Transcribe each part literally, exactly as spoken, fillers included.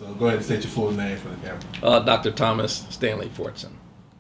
So go ahead and state your full name for the camera. Uh, Doctor Thomas Stanley Fortson.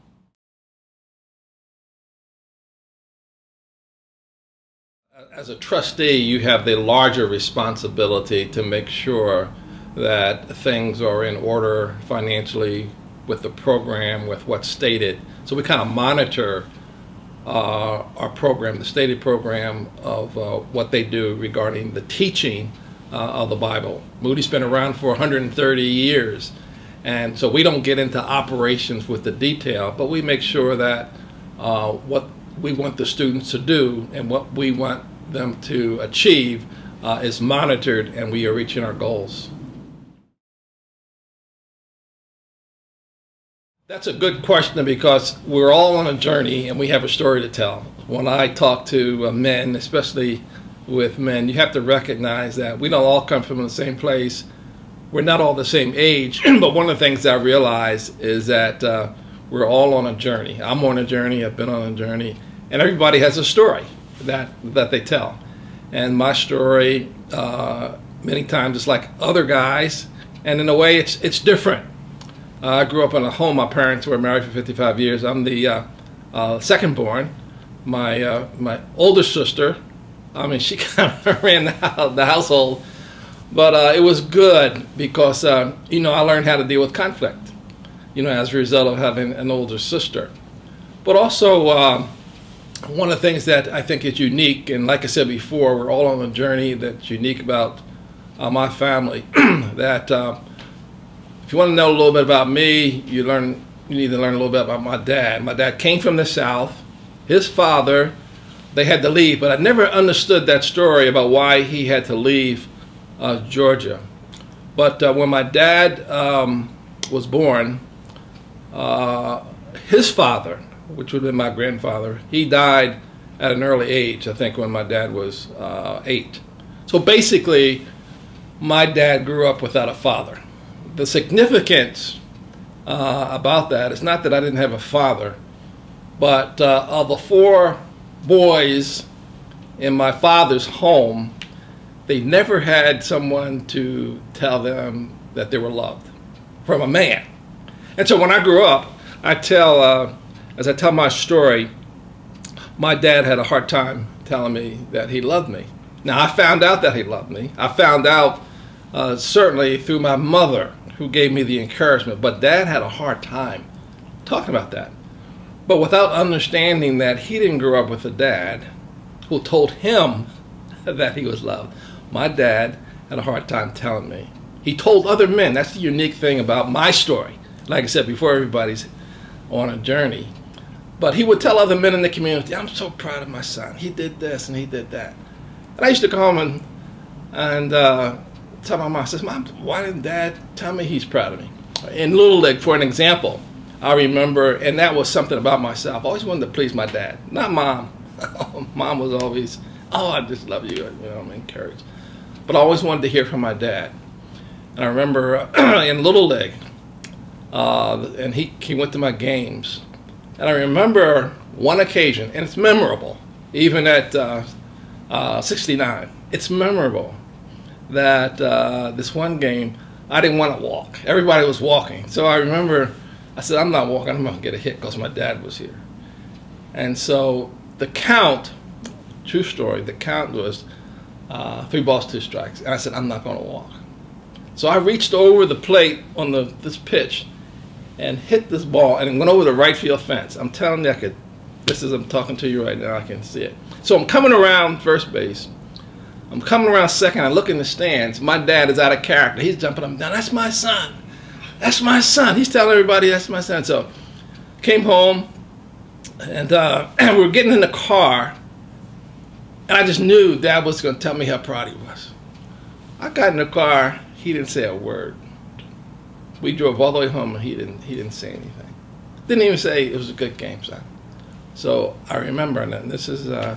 As a trustee, you have the larger responsibility to make sure that things are in order financially with the program, with what's stated. So we kind of monitor uh, our program, the stated program of uh, what they do regarding the teaching uh, of the Bible. Moody's been around for one hundred thirty years, and so we don't get into operations with the detail, but we make sure that uh, what we want the students to do and what we want them to achieve uh, is monitored, and we are reaching our goals. That's a good question, because we're all on a journey and we have a story to tell. When I talk to uh, men, especially with men, you have to recognize that we don't all come from the same place. We're not all the same age, but one of the things I realize is that uh, we're all on a journey. I'm on a journey, I've been on a journey, and everybody has a story that that they tell. And my story uh, many times is like other guys, and in a way it's it's different. uh, I grew up in a home. My parents were married for fifty-five years. I'm the uh, uh, second born. My uh, my older sister, I mean, she kind of ran the, house, the household, but uh, it was good because uh, you know, I learned how to deal with conflict, you know, as a result of having an older sister. But also uh, one of the things that I think is unique, and like I said before, we're all on a journey that's unique about uh, my family. that uh, if you want to know a little bit about me, you learn. You need to learn a little bit about my dad. My dad came from the South. His father, they had to leave, but I never understood that story about why he had to leave uh, Georgia. But uh, when my dad um, was born, uh, his father, which would have been my grandfather, he died at an early age, I think when my dad was uh, eight. So basically, my dad grew up without a father. The significance uh, about that is not that I didn't have a father, but uh, of the four boys in my father's home, they never had someone to tell them that they were loved from a man. And so when I grew up, I tell, uh, as I tell my story, my dad had a hard time telling me that he loved me. Now, I found out that he loved me. I found out uh, certainly through my mother, who gave me the encouragement, but Dad had a hard time talking about that. But without understanding that he didn't grow up with a dad who told him that he was loved, my dad had a hard time telling me. He told other men. That's the unique thing about my story. Like I said before, everybody's on a journey. But he would tell other men in the community, I'm so proud of my son. He did this and he did that. And I used to go home and, and uh, tell my mom, I says, Mom, why didn't Dad tell me he's proud of me? In Little League, for an example, I remember, and that was something about myself. I always wanted to please my dad, not Mom. Mom was always, oh, I just love you, you know, I'm encouraged. But I always wanted to hear from my dad. And I remember uh, in Little League, uh, and he, he went to my games. And I remember one occasion, and it's memorable, even at uh, uh, sixty-nine, it's memorable that uh, this one game, I didn't want to walk. Everybody was walking. So I remember, I said, I'm not walking, I'm going to get a hit because my dad was here. And so the count, true story, the count was uh, three balls, two strikes. And I said, I'm not going to walk. So I reached over the plate on the this pitch and hit this ball, and it went over the right field fence. I'm telling you, I could, this is, I'm talking to you right now, I can see it. So I'm coming around first base. I'm coming around second, I look in the stands. My dad is out of character. He's jumping up and down. That's my son. That's my son. He's telling everybody that's my son. So came home, and, uh, and we were getting in the car, and I just knew Dad was going to tell me how proud he was. I got in the car. He didn't say a word. We drove all the way home, and he didn't, he didn't say anything. Didn't even say it was a good game, son. So I remember, and this is, uh,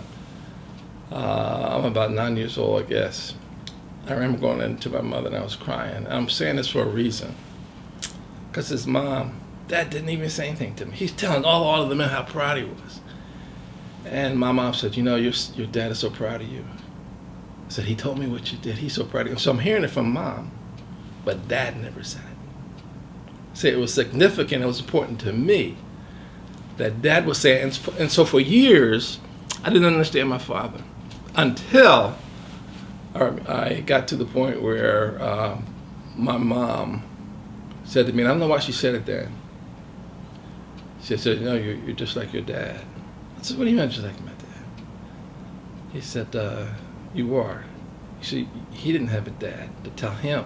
uh, I'm about nine years old, I guess. I remember going into my mother, and I was crying. I'm saying this for a reason. Because his mom, Dad didn't even say anything to me. He's telling all, all of the men how proud he was. And my mom said, you know, your, your dad is so proud of you. I said, he told me what you did. He's so proud of you. So I'm hearing it from Mom. but Dad never said it. See, it was significant, it was important to me that Dad was saying, and, and so for years, I didn't understand my father until I got to the point where uh, my mom said to me, and I don't know why she said it then. She said, "No, you're, you're just like your dad." I said, "What do you mean, just like my dad?" He said, uh, "You are." You see, he didn't have a dad to tell him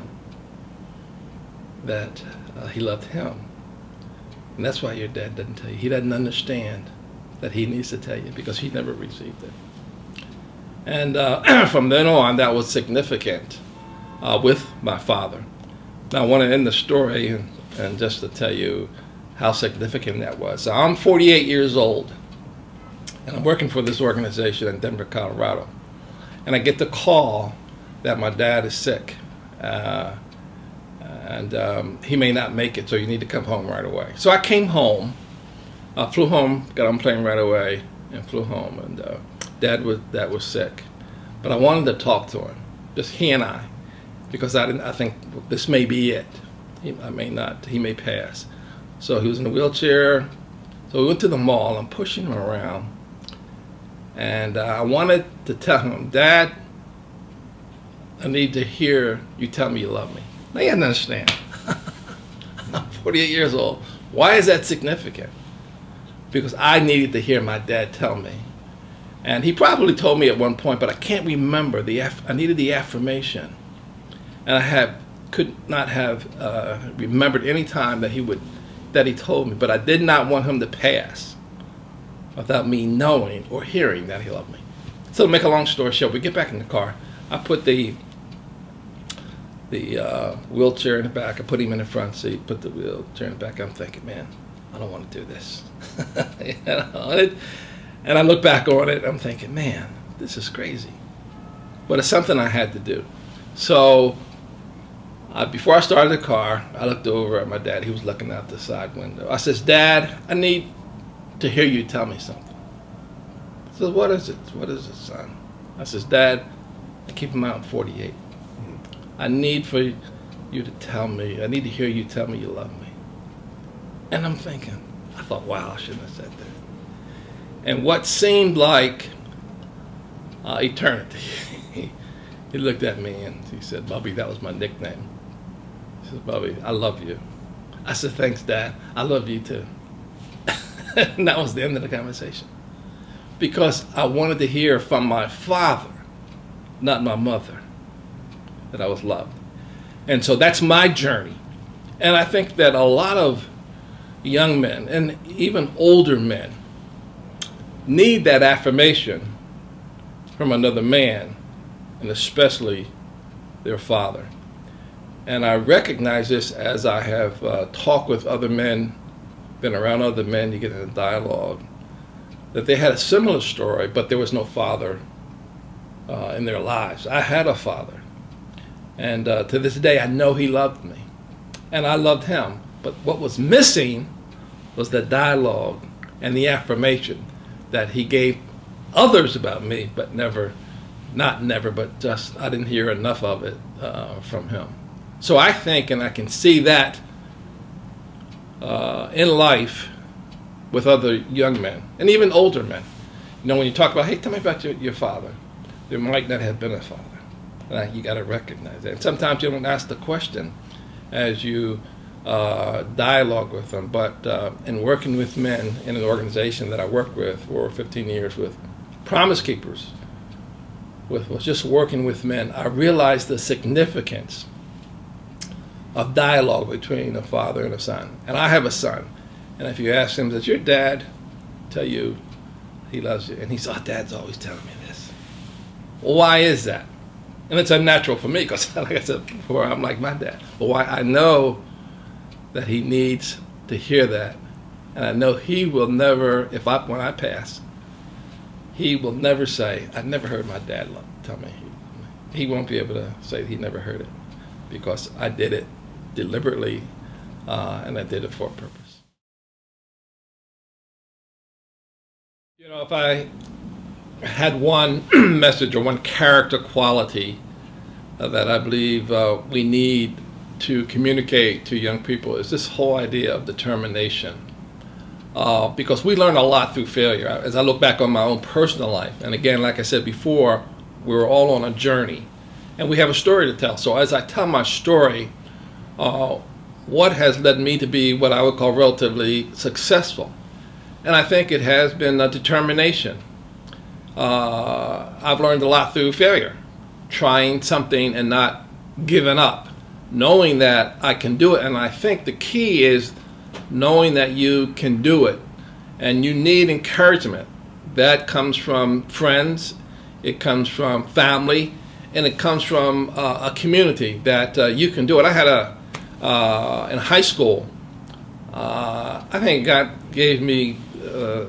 that uh, he loved him. And that's why your dad doesn't tell you. He doesn't understand that he needs to tell you because he never received it. And uh, from then on, that was significant uh, with my father. Now, I want to end the story and, and just to tell you how significant that was. So I'm forty-eight years old, and I'm working for this organization in Denver, Colorado. And I get the call that my dad is sick. Uh, and um, he may not make it, so you need to come home right away. So I came home, I flew home, got on a plane right away, and flew home. And uh, Dad was Dad was sick, but I wanted to talk to him, just he and I, because I didn't. I think this may be it. He, I may not. He may pass. So he was in a wheelchair. So we went to the mall. I'm pushing him around, and uh, I wanted to tell him, "Dad, I need to hear you tell me you love me." Now you have to understand. I'm forty-eight years old. Why is that significant? Because I needed to hear my dad tell me. And he probably told me at one point, but I can't remember. The aff I needed the affirmation. And I have, could not have uh, remembered any time that he would, that he told me. But I did not want him to pass without me knowing or hearing that he loved me. So to make a long story short, we get back in the car. I put the the uh, wheelchair in the back. I put him in the front seat, put the wheelchair in the back. I'm thinking, man, I don't want to do this. You know, it, and I look back on it, I'm thinking, man, this is crazy. But it's something I had to do. So uh, before I started the car, I looked over at my dad. He was looking out the side window. I says, "Dad, I need to hear you tell me something." He says, "What is it? What is it, son?" I says, "Dad, I keep him out in forty-eight. I need for you to tell me, I need to hear you tell me you love me." And I'm thinking, I thought, wow, I shouldn't have said that. And what seemed like uh, eternity, he looked at me and he said, "Bubby, that was my nickname." He said, "Bubby, I love you." I said, "Thanks, Dad. I love you too." And that was the end of the conversation. Because I wanted to hear from my father, not my mother, that I was loved. And so that's my journey. And I think that a lot of young men, and even older men, need that affirmation from another man, and especially their father. And I recognize this as I have uh, talked with other men, been around other men, you get in a dialogue, that they had a similar story, but there was no father uh, in their lives. I had a father. And uh, to this day, I know he loved me. And I loved him. But what was missing was the dialogue and the affirmation that he gave others about me, but never, not never, but just, I didn't hear enough of it uh, from him. So I think, and I can see that uh, in life with other young men, and even older men. You know, when you talk about, hey, tell me about your, your father, there might not have been a father. Uh, you got to recognize that. And sometimes you don't ask the question as you uh, dialogue with them, but uh, in working with men in an organization that I worked with for fifteen years with Promise Keepers, with, with just working with men, I realized the significance of dialogue between a father and a son. And I have a son, and if you ask him, does your dad tell you he loves you? And he says, oh, Dad's always telling me this. Well, why is that? And it's unnatural for me because, like I said before, I'm like my dad. But why I know that he needs to hear that, and I know he will never, if I when I pass, he will never say, "I never heard my dad tell me." He won't be able to say he never heard it because I did it deliberately, uh, and I did it for a purpose. You know, if I had one message or one character quality uh, that I believe uh, we need to communicate to young people is this whole idea of determination. Uh, because we learn a lot through failure. As I look back on my own personal life, and again, like I said before, we're all on a journey, and we have a story to tell. So as I tell my story, uh, what has led me to be what I would call relatively successful? And I think it has been a determination. Uh, I've learned a lot through failure, trying something and not giving up, knowing that I can do it. And I think the key is knowing that you can do it, and you need encouragement. That comes from friends, it comes from family, and it comes from uh, a community that uh, you can do it. I had a, uh, in high school, uh, I think God gave me uh,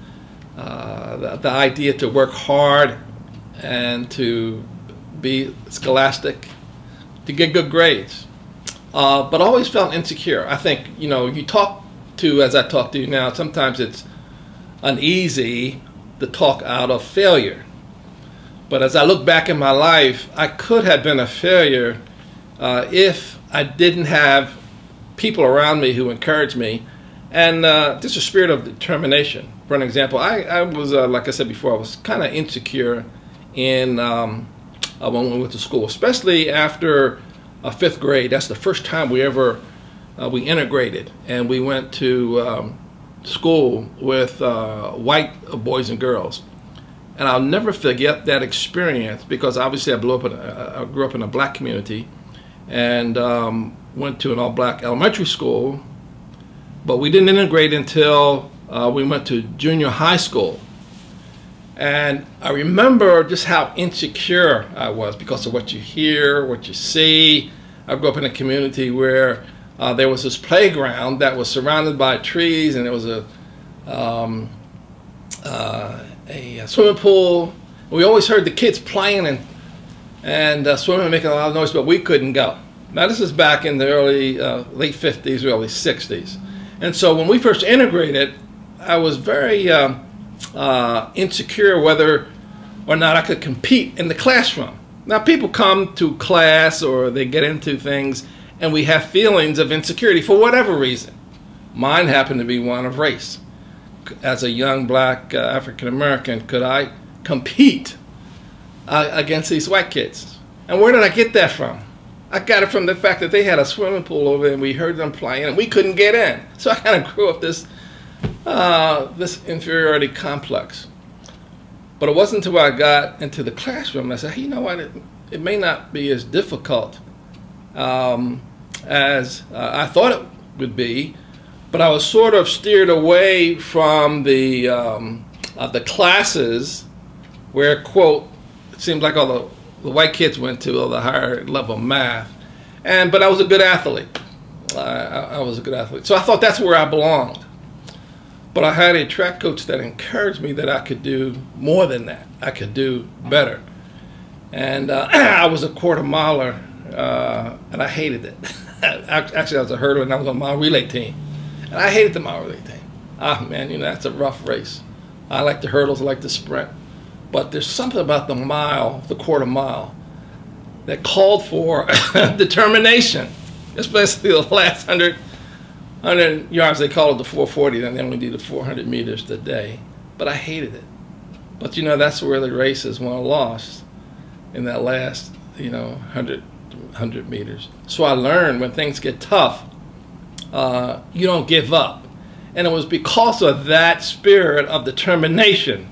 uh, the, the idea to work hard and to be scholastic, to get good grades. Uh, but I always felt insecure. I think, you know, you talk to, as I talk to you now, sometimes it's uneasy to talk out of failure. But as I look back in my life, I could have been a failure uh, if I didn't have people around me who encouraged me, and uh, just a spirit of determination. For an example, I, I was, uh, like I said before, I was kind of insecure in um, uh, when we went to school, especially after Uh, fifth grade. That's the first time we ever uh, we integrated, and we went to um, school with uh, white boys and girls. And I'll never forget that experience, because obviously I blew up in a, I grew up in a black community, and um, went to an all-black elementary school, but we didn't integrate until uh, we went to junior high school. And I remember just how insecure I was because of what you hear, what you see. I grew up in a community where uh, there was this playground that was surrounded by trees, and there was a, um, uh, a swimming pool. We always heard the kids playing and, and uh, swimming and making a lot of noise, but we couldn't go. Now this is back in the early, uh, late fifties, early sixties. And so when we first integrated, I was very um, Uh, insecure whether or not I could compete in the classroom. Now people come to class or they get into things and we have feelings of insecurity for whatever reason. Mine happened to be one of race. As a young black uh, African American, could I compete uh, against these white kids? And where did I get that from? I got it from the fact that they had a swimming pool over there and we heard them playing and we couldn't get in. So I kind of grew up this Uh, this inferiority complex. But it wasn't until I got into the classroom I said, hey, you know what, it, it may not be as difficult um, as uh, I thought it would be, but I was sort of steered away from the, um, uh, the classes where, quote, it seemed like all the, the white kids went to, all the higher level math, and but I was a good athlete. I, I was a good athlete. So I thought that's where I belonged. But I had a track coach that encouraged me that I could do more than that. I could do better. And uh, I was a quarter miler, uh, and I hated it. Actually, I was a hurdler, and I was on my relay team. And I hated the mile relay team. Ah, man, you know, that's a rough race. I like the hurdles, I like the sprint. But there's something about the mile, the quarter mile, that called for determination, especially the last hundred hundred yards. They call it the four forty, then they only do the four hundred meters today. But I hated it. But you know, that's where the race is won or lost, in that last, you know, one hundred, one hundred meters. So I learned when things get tough, uh, you don't give up. And it was because of that spirit of determination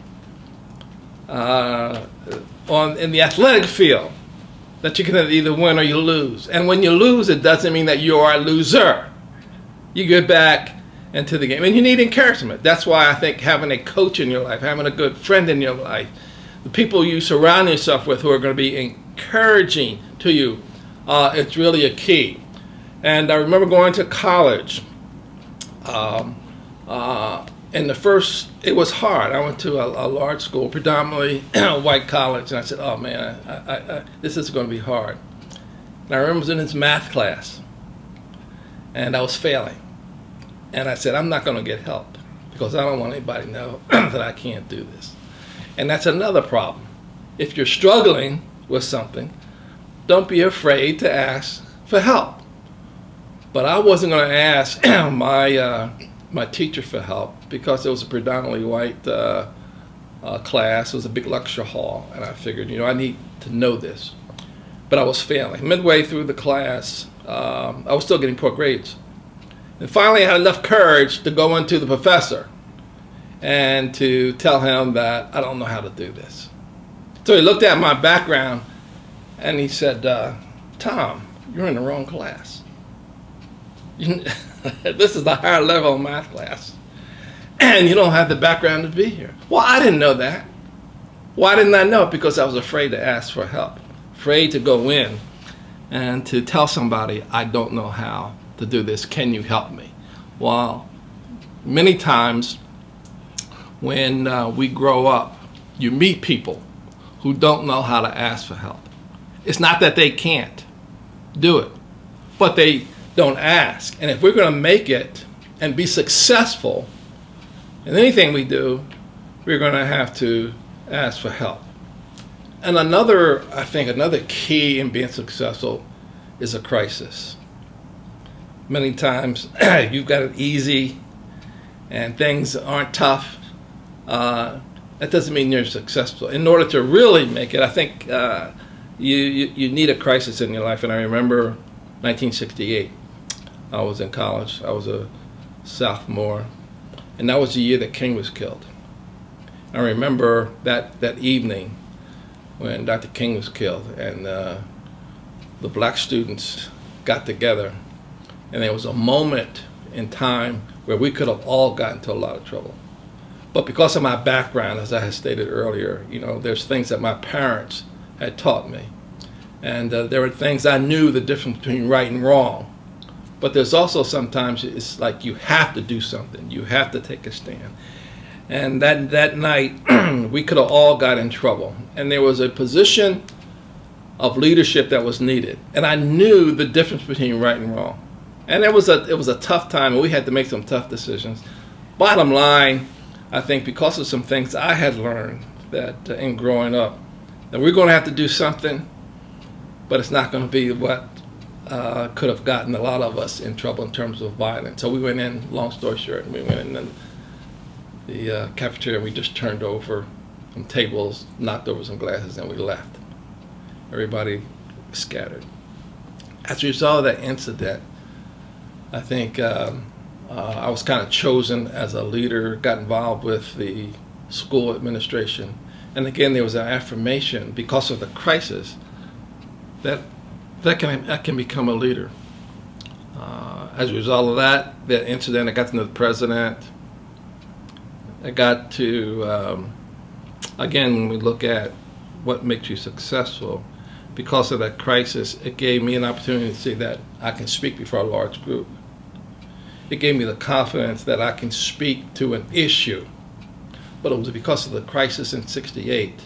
uh, on in the athletic field that you can either win or you lose. And when you lose, it doesn't mean that you are a loser. You get back into the game, and you need encouragement. That's why I think having a coach in your life, having a good friend in your life, the people you surround yourself with who are going to be encouraging to you, uh, it's really a key. And I remember going to college. Um, uh, in the first, it was hard. I went to a, a large school, predominantly white college, and I said, oh man, I, I, I, this is going to be hard. And I remember I was in this math class, and I was failing. And I said, I'm not going to get help because I don't want anybody to know that I can't do this. And that's another problem. If you're struggling with something, don't be afraid to ask for help. But I wasn't going to ask my uh, my teacher for help because it was a predominantly white uh, uh, class. It was a big lecture hall, and I figured, you know, I need to know this. But I was failing. Midway through the class, um, I was still getting poor grades. And finally, I had enough courage to go into the professor and to tell him that I don't know how to do this. So he looked at my background, and he said, uh, Tom, you're in the wrong class. This is the higher level math class, and you don't have the background to be here. Well, I didn't know that. Why didn't I know it? Because I was afraid to ask for help, afraid to go in and to tell somebody, I don't know how to do this. Can you help me? Well, many times when uh, we grow up, you meet people who don't know how to ask for help. It's not that they can't do it, but they don't ask. And if we're going to make it and be successful in anything we do, we're going to have to ask for help. And another, I think, another key in being successful is a crisis. Many times you've got it easy and things aren't tough. Uh, that doesn't mean you're successful. In order to really make it, I think uh, you, you, you need a crisis in your life. And I remember nineteen sixty-eight. I was in college. I was a sophomore. And that was the year that King was killed. I remember that, that evening when Doctor King was killed, and uh, the black students got together, and there was a moment in time where we could have all gotten into a lot of trouble. But because of my background, as I had stated earlier, you know, there's things that my parents had taught me. And uh, there were things I knew the difference between right and wrong. But there's also sometimes it's like you have to do something. You have to take a stand. And that, that night, we could have all got in trouble. And there was a position of leadership that was needed. And I knew the difference between right and wrong. And it was a, it was a tough time, and we had to make some tough decisions. Bottom line, I think because of some things I had learned that uh, in growing up, that we're going to have to do something, but it's not going to be what uh, could have gotten a lot of us in trouble in terms of violence. So we went in, long story short, and we went in and the uh, cafeteria, we just turned over some tables, knocked over some glasses, and we left. Everybody scattered. As a result of that incident, I think um, uh, I was kind of chosen as a leader, got involved with the school administration. And again, there was an affirmation because of the crisis that that can, that can become a leader. Uh, as a result of that, that incident, I got to know the president. I got to, um, again, when we look at what makes you successful, because of that crisis, it gave me an opportunity to see that I can speak before a large group. It gave me the confidence that I can speak to an issue. But it was because of the crisis in sixty-eight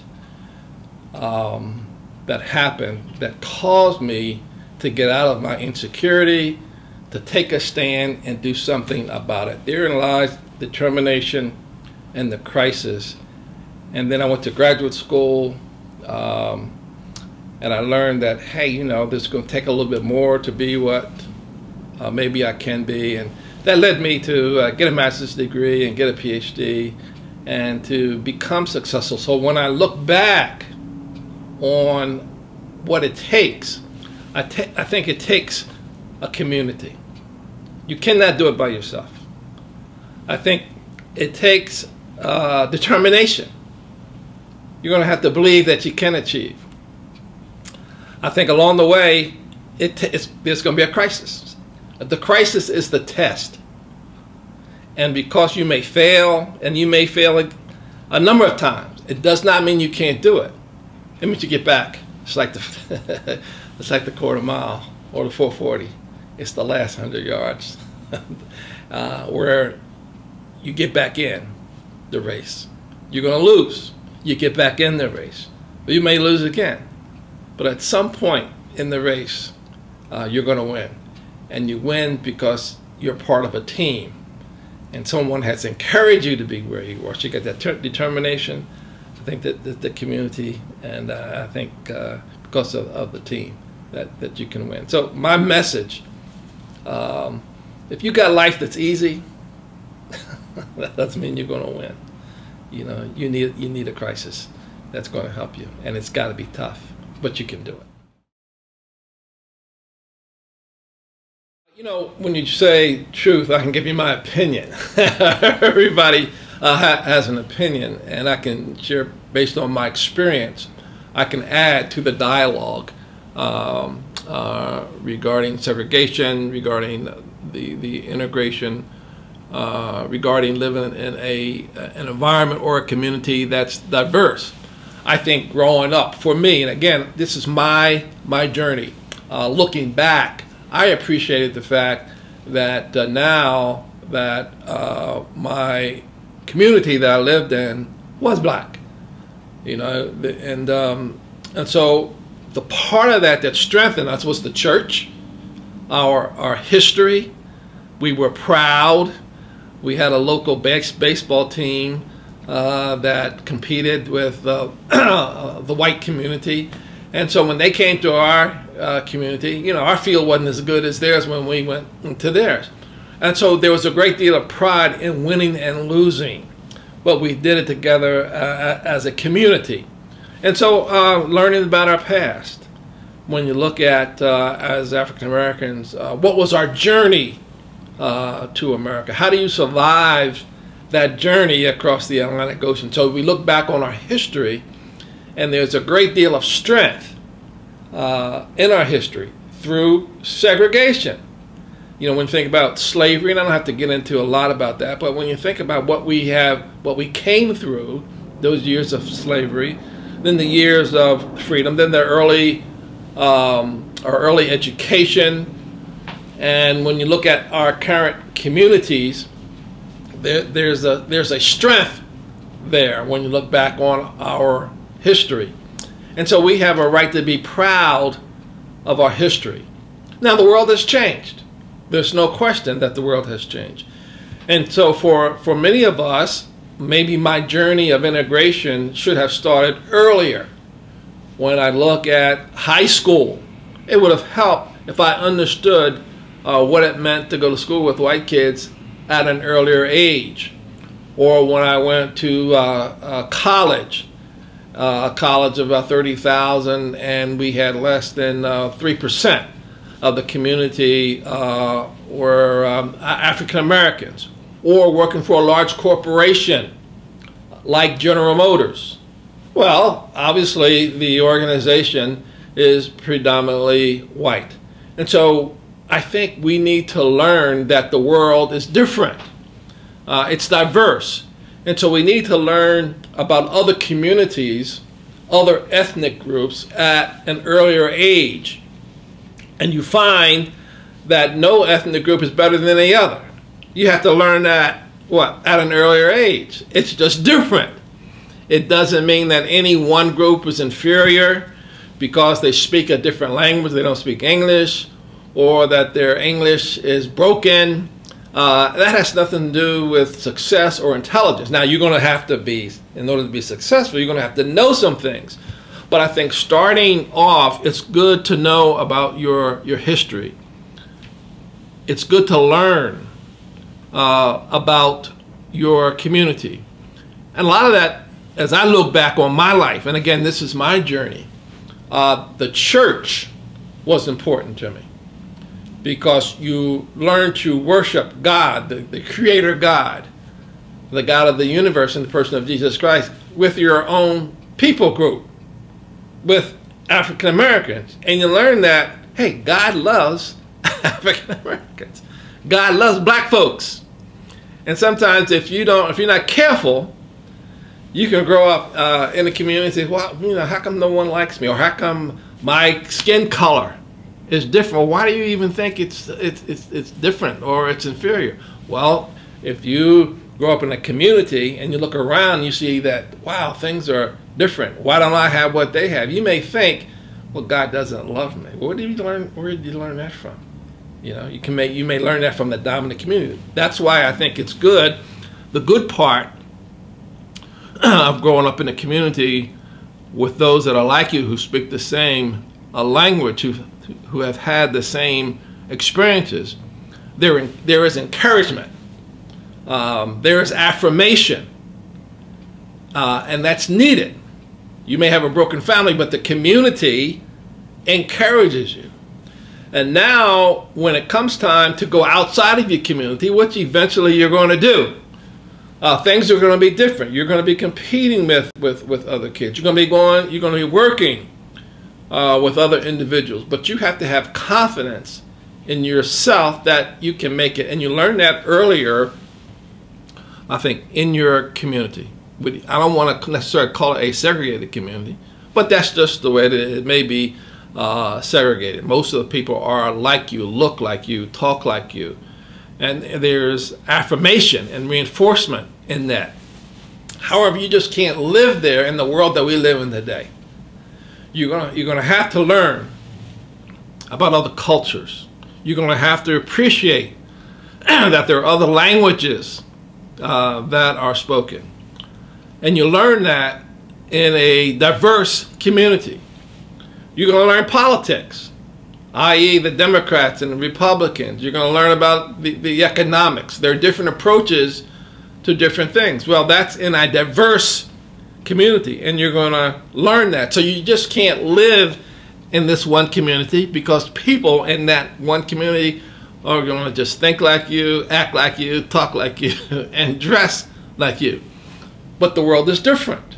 um, that happened that caused me to get out of my insecurity, to take a stand and do something about it. Therein lies determination and the crisis. And then I went to graduate school, um, and I learned that, hey, you know, this is going to take a little bit more to be what uh, maybe I can be. And that led me to uh, get a master's degree and get a P H D and to become successful. So when I look back on what it takes, I, ta I think it takes a community. You cannot do it by yourself. I think it takes uh, determination. You're going to have to believe that you can achieve. I think along the way, it it's, there's going to be a crisis. The crisis is the test. And because you may fail, and you may fail a, a number of times, it does not mean you can't do it. It means you get back. It's like the, it's like the quarter mile or the four forty. It's the last hundred yards uh, where you get back in the race. You're going to lose. You get back in the race. But you may lose again. But at some point in the race, uh, you're going to win. And you win because you're part of a team. And someone has encouraged you to be where you are. So you got that determination. I think that the, the community, and uh, I think uh, because of, of the team, that, that you can win. So my message Um, if you got life that's easy, that doesn't mean you're going to win. You know, you need you need a crisis that's going to help you, and it's got to be tough, but you can do it. You know, when you say truth, I can give you my opinion. Everybody uh, ha has an opinion, and I can share based on my experience. I can add to the dialogue um, uh, regarding segregation, regarding the the integration, uh, regarding living in a an environment or a community that's diverse. I think growing up for me, and again, this is my my journey. Uh, looking back, I appreciated the fact that uh, now that uh, my community that I lived in was black, you know, and um, and so the part of that that strengthened us was the church, our our history. We were proud. We had a local base, baseball team uh, that competed with uh, the white community, and so when they came to our uh, community, you know, our field wasn't as good as theirs when we went to theirs, and so there was a great deal of pride in winning and losing, but we did it together uh, as a community. And so uh, learning about our past, when you look at, uh, as African Americans, uh, what was our journey uh, to America? How do you survive that journey across the Atlantic Ocean? So we look back on our history, and there's a great deal of strength uh, in our history through segregation. You know, when you think about slavery, and I don't have to get into a lot about that, but when you think about what we have, what we came through, those years of slavery, then the years of freedom, then the early, um, our early education, and when you look at our current communities, there, there's a there's a strength there when you look back on our history, and so we have a right to be proud of our history. Now the world has changed. There's no question that the world has changed, and so for for many of us, maybe my journey of integration should have started earlier. When I look at high school, it would have helped if I understood uh, what it meant to go to school with white kids at an earlier age. Or when I went to uh, uh, college, uh, a college of about thirty thousand, and we had less than uh, three percent of the community uh, were um, African Americans, or working for a large corporation like General Motors. Well, obviously the organization is predominantly white. And so I think we need to learn that the world is different. Uh, it's diverse. And so we need to learn about other communities, other ethnic groups at an earlier age. And you find that no ethnic group is better than any other. You have to learn that, what, at an earlier age. It's just different. It doesn't mean that any one group is inferior because they speak a different language, they don't speak English, or that their English is broken. Uh, that has nothing to do with success or intelligence. Now, you're going to have to be, in order to be successful, you're going to have to know some things. But I think starting off, it's good to know about your, your history. It's good to learn uh, about your community. And a lot of that, as I look back on my life, and again, this is my journey, uh, the church was important to me. Because you learn to worship God, the, the Creator God, the God of the universe in the person of Jesus Christ, with your own people group, with African Americans. And you learn that, hey, God loves African Americans. God loves black folks. And sometimes if you don't, if you're not careful, you can grow up uh, in a community and say, well, you know, how come no one likes me? Or how come my skin color is different? Why do you even think it's, it's, it's, it's different or it's inferior? Well, if you grow up in a community and you look around, you see that, wow, things are different. Why don't I have what they have? You may think, well, God doesn't love me. Where did you learn, where did you learn that from? You know, you, can make, you may learn that from the dominant community. That's why I think it's good. The good part of growing up in a community with those that are like you, who speak the same uh, language, who, who have had the same experiences, there, there is encouragement. Um, there is affirmation. Uh, and that's needed. You may have a broken family, but the community encourages you. And now, when it comes time to go outside of your community, which eventually you're going to do, uh, things are going to be different. You're going to be competing with, with, with other kids. You're going to be going, you're going to be working uh, with other individuals. But you have to have confidence in yourself that you can make it. And you learn that earlier, I think, in your community. I don't want to necessarily call it a segregated community, but that's just the way that it may be uh, segregated. Most of the people are like you, look like you, talk like you. And there's affirmation and reinforcement in that. However, you just can't live there in the world that we live in today. You're gonna, you're gonna have to learn about other cultures. You're gonna have to appreciate that there are other languages uh, that are spoken. And you learn that in a diverse community. You're going to learn politics, that is the Democrats and the Republicans. You're going to learn about the, the economics. There are different approaches to different things. Well, that's in a diverse community, and you're going to learn that. So you just can't live in this one community because people in that one community are going to just think like you, act like you, talk like you, and dress like you. But the world is different.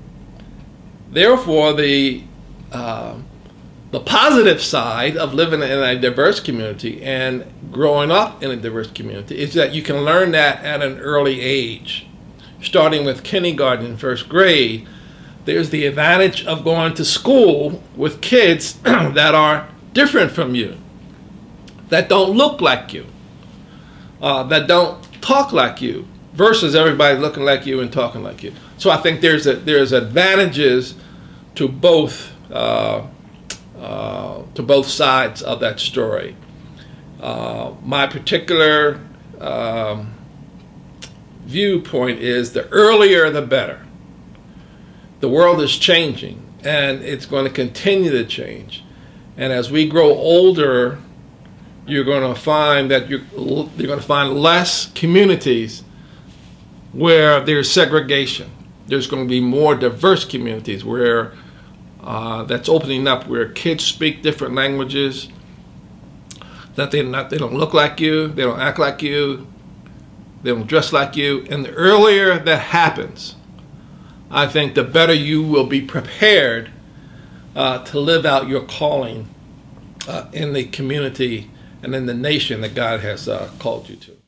Therefore, the uh, the positive side of living in a diverse community and growing up in a diverse community is that you can learn that at an early age. Starting with kindergarten and first grade, there's the advantage of going to school with kids that are different from you, that don't look like you, uh, that don't talk like you, versus everybody looking like you and talking like you. So I think there's a, there's advantages to both uh, uh, to both sides of that story. Uh, my particular um, viewpoint is the earlier the better. The world is changing, and it's going to continue to change. And as we grow older, you're going to find that you're, you're going to find less communities where there's segregation. There's going to be more diverse communities where uh, that's opening up, where kids speak different languages, that they not they don't look like you, they don't act like you, they don't dress like you. And the earlier that happens, I think the better you will be prepared uh, to live out your calling uh, in the community and in the nation that God has uh, called you to.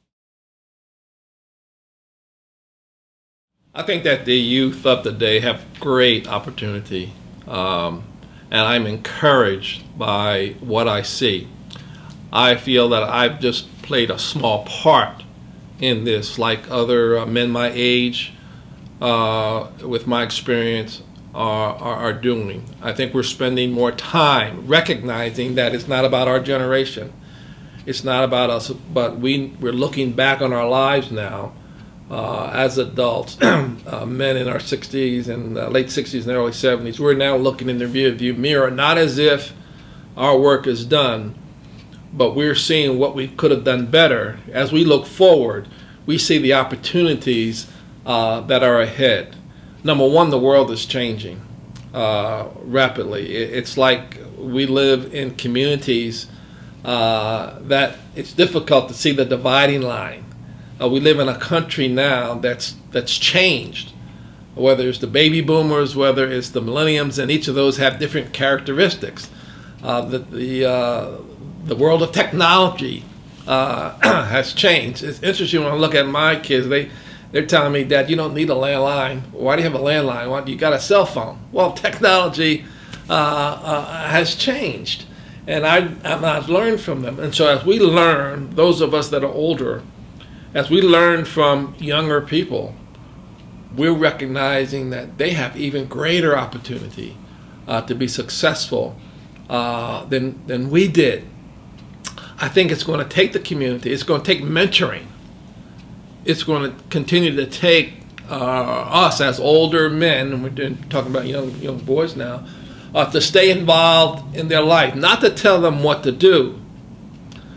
I think that the youth of the day have great opportunity, um, and I'm encouraged by what I see. I feel that I've just played a small part in this, like other uh, men my age, uh, with my experience, are, are, are doing. I think we're spending more time recognizing that it's not about our generation. It's not about us, but we, we're looking back on our lives now. Uh, as adults, uh, men in our sixties and uh, late sixties and early seventies, we're now looking in the rearview mirror, not as if our work is done, but we're seeing what we could have done better. As we look forward, we see the opportunities uh, that are ahead. Number one, the world is changing uh, rapidly. It's like we live in communities uh, that it's difficult to see the dividing line. Uh, we live in a country now that's that's changed, whether it's the baby boomers, whether it's the millenniums, and each of those have different characteristics. Uh, the the, uh, the world of technology uh, has changed. It's interesting when I look at my kids. They they're telling me, Dad, you don't need a landline. Why do you have a landline? Why, you got a cell phone? Well, technology uh, uh, has changed, and I and I've learned from them. And so as we learn, those of us that are older, as we learn from younger people, we're recognizing that they have even greater opportunity uh, to be successful uh, than, than we did. I think it's going to take the community, it's going to take mentoring, it's going to continue to take uh, us as older men, and we're talking about young, young boys now, uh, to stay involved in their life, not to tell them what to do,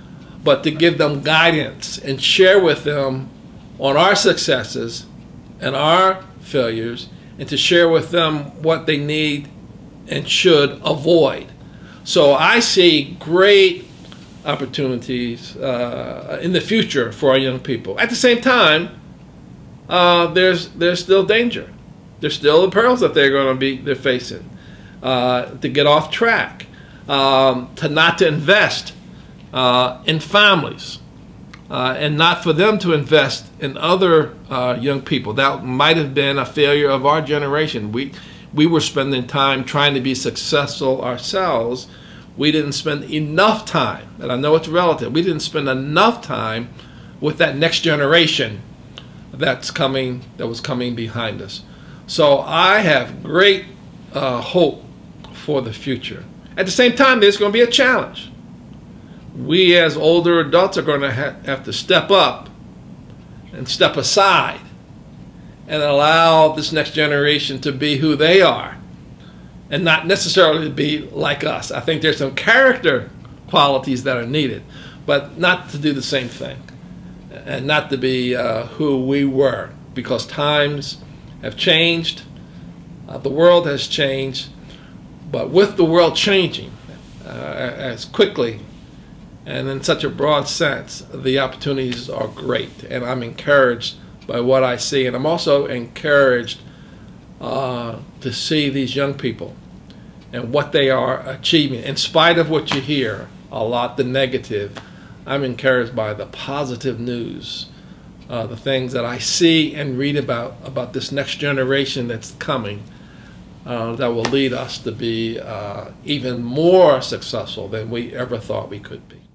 but to give them guidance and share with them on our successes and our failures, and to share with them what they need and should avoid. So I see great opportunities uh, in the future for our young people. At the same time, uh, there's there's still danger. There's still the perils that they're going to be they're facing. Uh, to get off track, um, to not to invest uh, in families, uh, and not for them to invest in other uh, young people. That might have been a failure of our generation. We we were spending time trying to be successful ourselves. We didn't spend enough time, and I know it's relative, we didn't spend enough time with that next generation that's coming, that was coming behind us. So I have great uh, hope for the future. At the same time, there's going to be a challenge. We as older adults are going to ha have to step up and step aside and allow this next generation to be who they are, and not necessarily to be like us. I think there's some character qualities that are needed, but not to do the same thing, and not to be uh, who we were, because times have changed, uh, the world has changed, but with the world changing uh, as quickly and in such a broad sense, the opportunities are great, and I'm encouraged by what I see, and I'm also encouraged Uh, to see these young people and what they are achieving. In spite of what you hear, a lot the negative, I'm encouraged by the positive news, uh, the things that I see and read about, about this next generation that's coming, uh, that will lead us to be uh, even more successful than we ever thought we could be.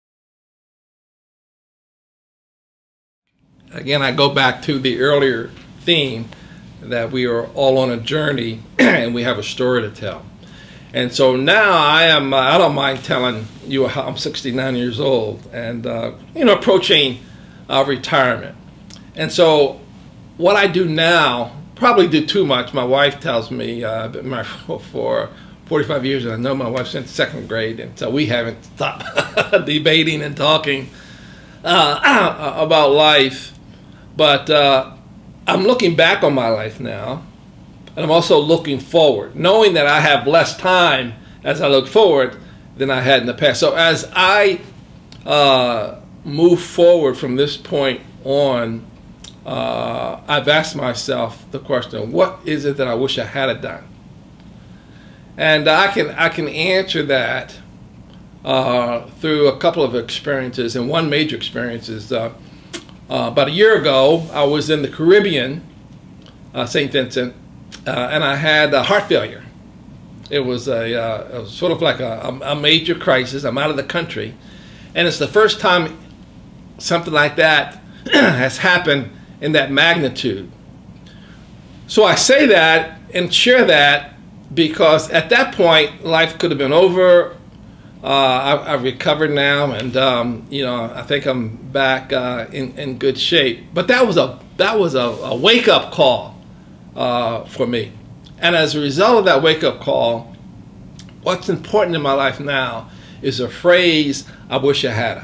Again, I go back to the earlier theme, that we are all on a journey and we have a story to tell. And so now I am, uh, I don't mind telling you how I'm sixty-nine years old and, uh, you know, approaching uh, retirement. And so what I do now, probably do too much. My wife tells me, uh, I've been married for forty-five years, and I know my wife since second grade, and so we haven't stopped debating and talking uh, about life. But uh, I'm looking back on my life now, and I'm also looking forward, knowing that I have less time as I look forward than I had in the past. So as I uh, move forward from this point on, uh, I've asked myself the question, what is it that I wish I had done? And I can, I can answer that uh, through a couple of experiences, and one major experience is uh, Uh, about a year ago, I was in the Caribbean, uh, Saint Vincent, uh, and I had uh, heart failure. It was a uh, it was sort of like a, a major crisis. I'm out of the country, and it's the first time something like that has happened in that magnitude. So I say that and share that because at that point, life could have been over. Uh, I, I've recovered now, and um, you know, I think I'm back uh, in, in good shape. But that was a that was a, a wake-up call uh, for me, and as a result of that wake-up call, what's important in my life now is a phrase I wish I had.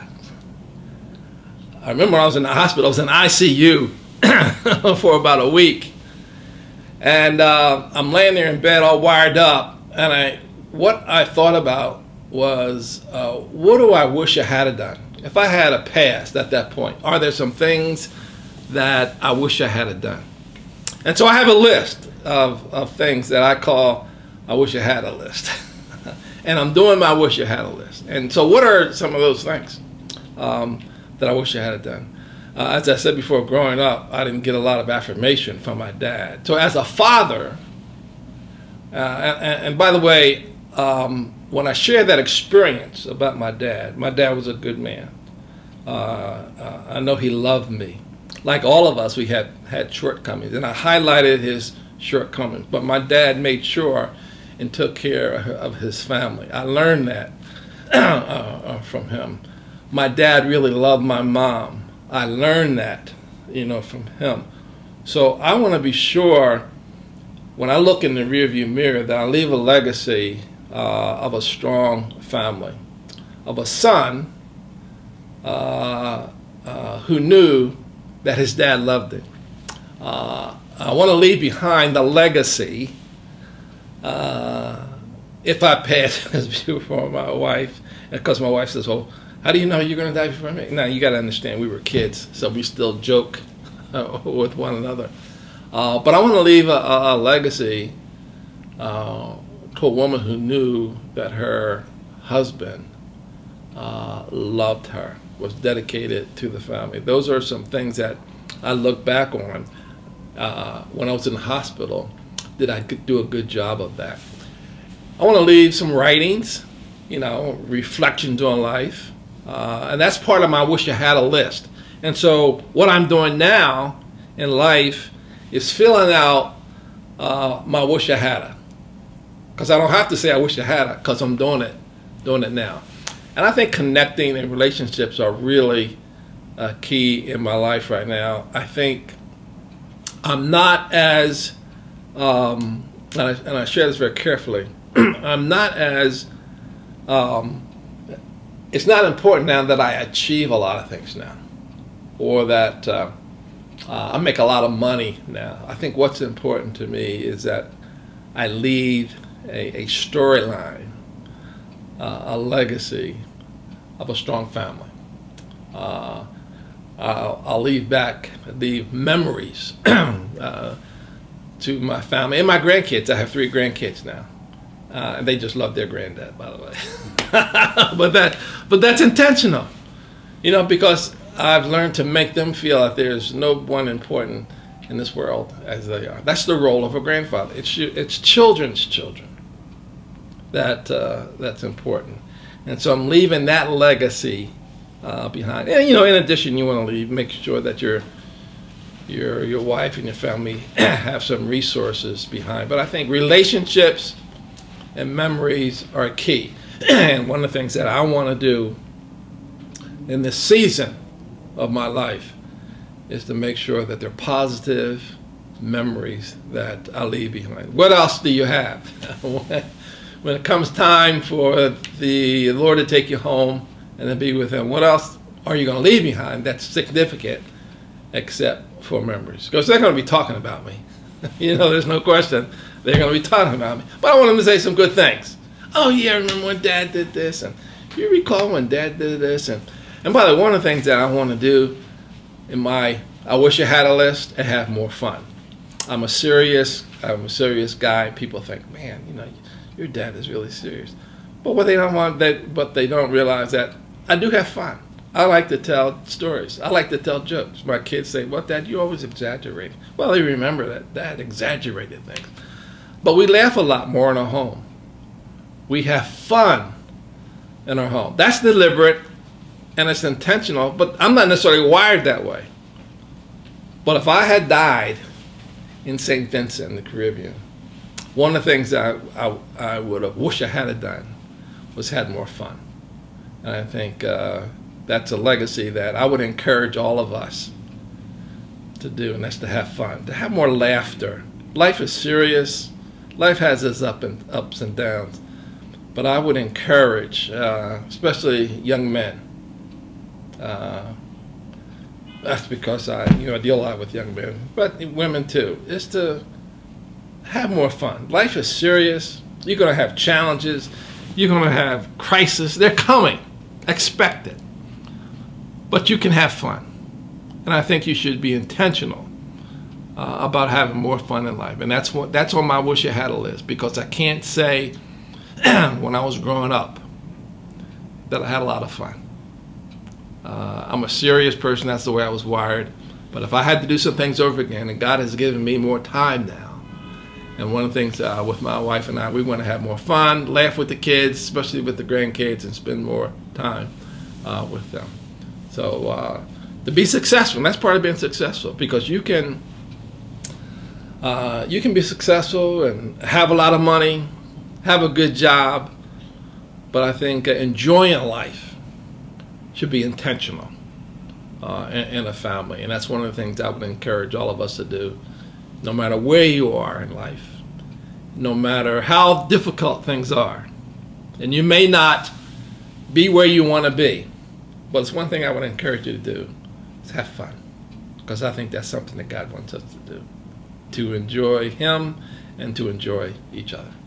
I remember when I was in the hospital. I was in I C U for about a week, and uh, I'm laying there in bed all wired up, and I what I thought about was, uh, what do I wish I had done? If I had a past at that point, are there some things that I wish I had done? And so I have a list of, of things that I call, I wish I had a list. And I'm doing my wish I had a list. And so what are some of those things um, that I wish I had done? Uh, as I said before, growing up, I didn't get a lot of affirmation from my dad. So as a father, uh, and, and by the way, um, when I share that experience about my dad, my dad was a good man. Uh, uh, I know he loved me. Like all of us, we had, had shortcomings, and I highlighted his shortcomings, but my dad made sure and took care of his family. I learned that uh, from him. My dad really loved my mom. I learned that, you know, from him. So I want to be sure when I look in the rearview mirror that I leave a legacy Uh, of a strong family, of a son uh, uh, who knew that his dad loved it. Uh, I want to leave behind the legacy, uh, if I pass before my wife, because my wife says, well, how do you know you're going to die before me? Now, you got to understand, we were kids, so we still joke uh, with one another. Uh, but I want to leave a, a, a legacy uh, to a woman who knew that her husband uh, loved her, was dedicated to the family. Those are some things that I look back on uh, when I was in the hospital. Did I do a good job of that? I want to leave some writings, you know, reflections on life. Uh, and that's part of my wish I had a list. And so what I'm doing now in life is filling out uh, my wish I had it. Because I don't have to say I wish I had it, because I'm doing it, doing it now. And I think connecting and relationships are really uh, key in my life right now. I think I'm not as, um, and, I, and I share this very carefully, I'm not as, um, it's not important now that I achieve a lot of things now, or that uh, uh, I make a lot of money now. I think what's important to me is that I leave a, a storyline, uh, a legacy of a strong family. Uh, I'll, I'll leave back the memories uh, to my family and my grandkids. I have three grandkids now. Uh, and they just love their granddad, by the way. but that, but that's intentional, you know, because I've learned to make them feel that there's no one important in this world as they are. That's the role of a grandfather. It's it's children's children that uh, that's important, and so I'm leaving that legacy uh, behind. And you know, in addition, you want to leave, make sure that your your your wife and your family have some resources behind. But I think relationships and memories are key. And one of the things that I want to do in this season of my life is to make sure that they're positive memories that I leave behind. What else do you have? When it comes time for the Lord to take you home and to be with Him, what else are you going to leave behind that's significant except for memories? Because they're going to be talking about me. You know, there's no question. They're going to be talking about me. But I want them to say some good things. Oh, yeah, I remember when Dad did this. And you recall when Dad did this. And, and by the way, one of the things that I want to do in my, I wish I had a list, and have more fun. I'm a serious, I'm a serious guy. People think, man, you know, your dad is really serious. But what they don't want, that, but they don't realize that I do have fun. I like to tell stories. I like to tell jokes. My kids say, well, Dad, you always exaggerate. Well, they remember that Dad exaggerated things. But we laugh a lot more in our home. We have fun in our home. That's deliberate and it's intentional, but I'm not necessarily wired that way. But if I had died in Saint Vincent in the Caribbean, one of the things that I, I, I would have wished I had done was had more fun. And I think uh, that's a legacy that I would encourage all of us to do, and that's to have fun, to have more laughter. Life is serious. Life has its up and, ups and downs. But I would encourage, uh, especially young men, uh, that's because I, you know, I deal a lot with young men, but women too, is to have more fun. Life is serious. You're going to have challenges. You're going to have crises. They're coming. Expect it. But you can have fun. And I think you should be intentional uh, about having more fun in life. And that's what that's on my wish I had a list, because I can't say when I was growing up that I had a lot of fun. Uh, I'm a serious person. That's the way I was wired. But if I had to do some things over again, and God has given me more time now, and one of the things uh, with my wife and I, we want to have more fun, laugh with the kids, especially with the grandkids, and spend more time uh, with them. So uh, to be successful, and that's part of being successful, because you can uh, you can be successful and have a lot of money, have a good job, but I think uh, enjoying life should be intentional uh, in, in a family, and that's one of the things I would encourage all of us to do, no matter where you are in life, no matter how difficult things are. And you may not be where you want to be, But it's one thing I would encourage you to do is have fun, because I think that's something that God wants us to do, to enjoy Him and to enjoy each other.